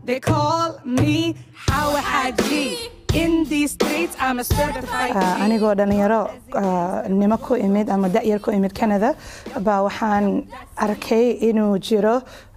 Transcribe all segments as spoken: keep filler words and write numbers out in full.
They call me Hawa Haji. In these streets, I'm a certified. anigoo dhalinyaro nimo ku imid ama da'yar ku imid Canada baa waxaan arkay inuu jiro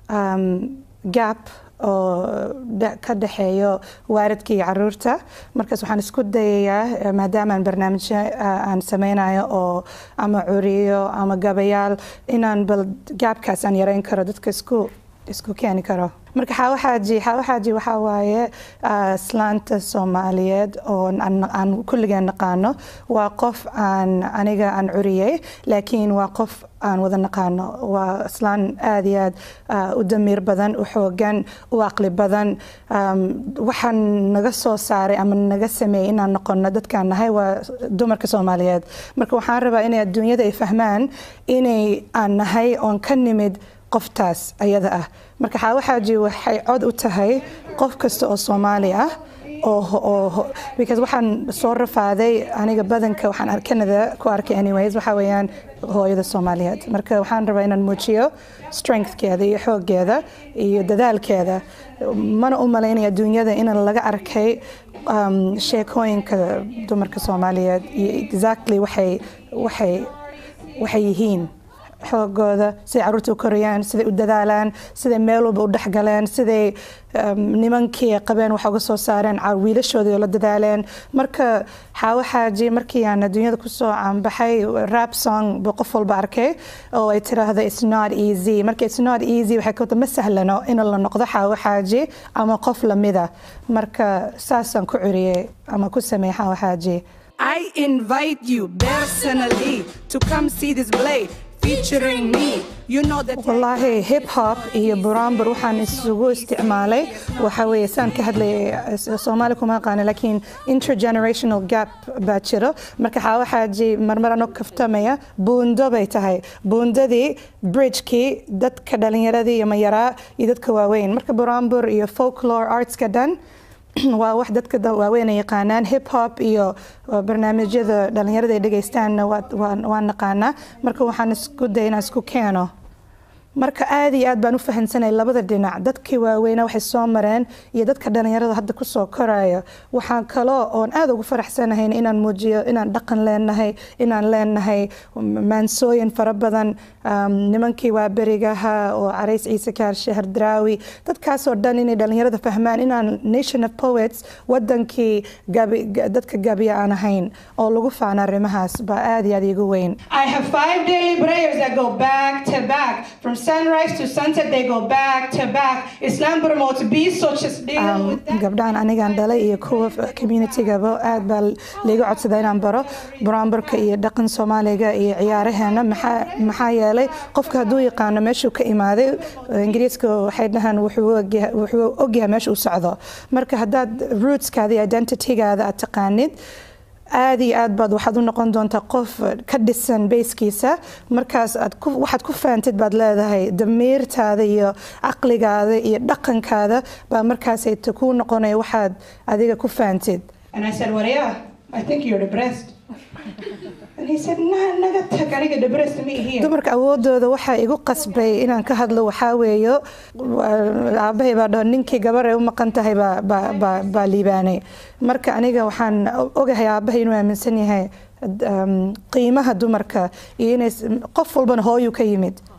gap oo ka dhaxeeyo waalidka iyo caruurta markaas waxaan isku dayayaa maadaama aan barnaamij aan sameynayo oo ama curiyo ama gabayaal inaan bal gapkaas aan yareyn karo dadka isku isku keeni karo marka Hawa Haji Hawa Haji waxa waaye islaanta Soomaaliyeed oo aan kulligeen naqaano waa qof aan aniga aan curiyay laakiin waa qof aan wada naqaano waa islaan aad iyo aad u damiir badan u xoogan u aqli badan waxaan naga soo saaray ama naga sameeyay inaan noqono dadkaan nahay waa dumarka Soomaaliyeed marka waxaan rabaa inay adduunyada ay fahmaan inay aan nahay oon ka nimid qoftaas ayada ah marka Hawa Haji waxay cod u tahay qof kasta oo Soomaali ah oo because waxaan soo rafaaday aniga badanka waxaan Canada ku arkay anyways waxa weeyaan hooyada Soomaaliyeed marka waxaan rabaa inaan muujiyo strength-keeda iyo xooggeeda iyo dadaalkeeda mana u malaynaya adduunyada in laga arkay sheekooyinka dumarka Soomaaliyeed iyo exactly waxay waxay waxay yihiin xoogooda siday caruurta u korayaan siday u dadaalaan siday meel walba u dhexgaleen siday nimankii qabeen wax uga soo saareen wiilashoodii la dadaaleen marka Hawa Haji markii aan adduunyada ku soo caanbaxay rap song buu qof walba arkay oo ay tiraahdo it's not easy marka it's not easy waxay ka ma sahlano in la noqdo Hawa Haji ama qof lamida marka saasaan ku curiyay ama ku sameeyay Hawa Haji I invite you personally to come see this play featuring me. You know that wallahi hip hop iyo buraanbur waxaan isugu isticmaalay waxa weeye saan ka hadlay Soomaali kuma qaan laakiin intergenerational gap baa jiro marka Hawa Haji marmar aan kaftamaya buundo bay tahay buundadii bridge-kii dadka dhalinyaradii iyo mayara iyo dadka waaweyn marka buraanbur iyo folklore arts ka dhan waa wax dadka waaweyn ay yaqaanaan hip hop iyo barnaamijyada dhalinyarada ay dhageystaan waa naqaana marka waxaan isku daynaa isku keeno marka aad iyo aad baan u fahansanay labada dhinac dadkii waaweyn waxay soo mareen iyo dadka dhalinyarada hadda ku soo korayo waxaan kale oo aad ugu faraxsanahay inaan muujiyo inaan dhaqan leenahay inaan leenahay maansooyin fara badan nimankii waa berigaha oo Carays Ciise Kaarshe Hardraawi dadkaas oo dhan inay dhalinyarada fahmaan inaan nation of poets wadankii dadka gabiya aan ahayn oo lagu faana arrimahaas baa aad iyo aad igu weyn I have five daily prayers that go back to back from sunrise to sunset they go back to back Islam promotes peace so just deal with that gabdhaan anigaan dhalay iyo kuwa community-gaba aad baa liiga codsaday inaan baro buraanburka iyo dhaqan Soomaaliga iyo ciyaaraheena maxaa maxaa yeelay qofka hadduu yaqaano meeshuu ka imaaday Ingiriiska waxay dhahaan wuxuu wuxuu ogyahay meesha uu socdo marka haddaad roots-kaada iyo identity-gaada aad taqaanid aad iyo aad baad waxaad u noqon doontaa qof ka dhisan basekiisa markaas aad ku waxaad ku faantid baad leedahay damiirtaada iyo aqligaada iyo dhaqankaada baa markaas ay ku noqonay waxaad adiga ku faantid and I said what yeah I think you're depressed and he said nah naga tag aniga depressed ma ihiin dumarka awoodooda waxa igu qasbay inaan ka hadlo waxa weeyo aabahay baa dhaw ninkii gabar ay u maqan tahay baa baa liibaanay marka aniga waxaan ogahay aabahay inuu aaminsan yahay qiimaha dumarka iyo inay qof walba hooyo ka yimid